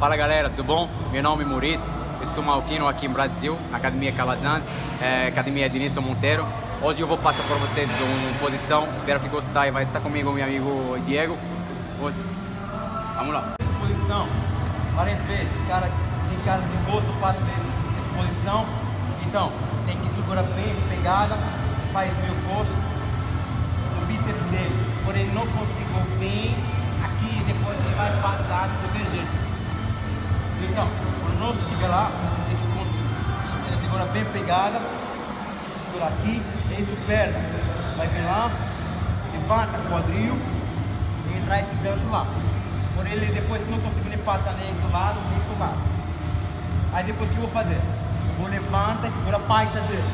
Fala galera, tudo bom? Meu nome é Maurício, eu sou malquino aqui no Brasil, na Academia Calazans, Academia Denilson Monteiro. Hoje eu vou passar para vocês uma posição, espero que gostem. Vai estar comigo meu amigo Diego. Vamos lá. Essa posição, várias vezes, tem caras que gostam, passa dessa posição, então tem que segurar bem, pegada, faz meio coxa, o bíceps dele, por ele não conseguir bem aqui e depois ele vai passar de qualquer jeito. Então, quando nós chegar lá, tem que segurar bem pegada, segurar aqui, isso perna, vai vir lá, levanta o quadril e entrar esse gancho lá. Por ele depois não conseguir nem passar nem esse lado, nem esse lado. Aí depois o que eu vou fazer? Eu vou levantar e segurar a faixa dele.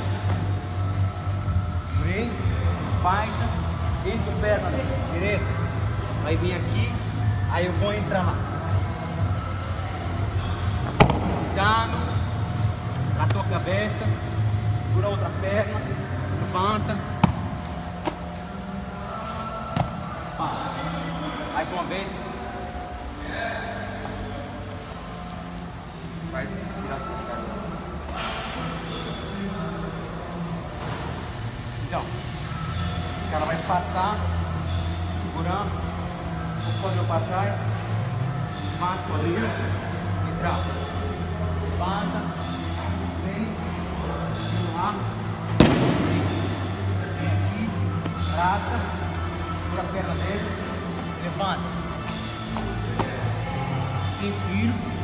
Vem, faixa, isso perna direita. Vai vir aqui, aí eu vou entrar lá. Chutando na sua cabeça, segura a outra perna, levanta. Mais uma vez. Faz virar tudo. Então, o cara vai passar, segurando, o quadril para trás, levanta o quadril, entrar. Levanta, vem lá, vem aqui, traça, segura a perna dele, levanta. 5 quilos.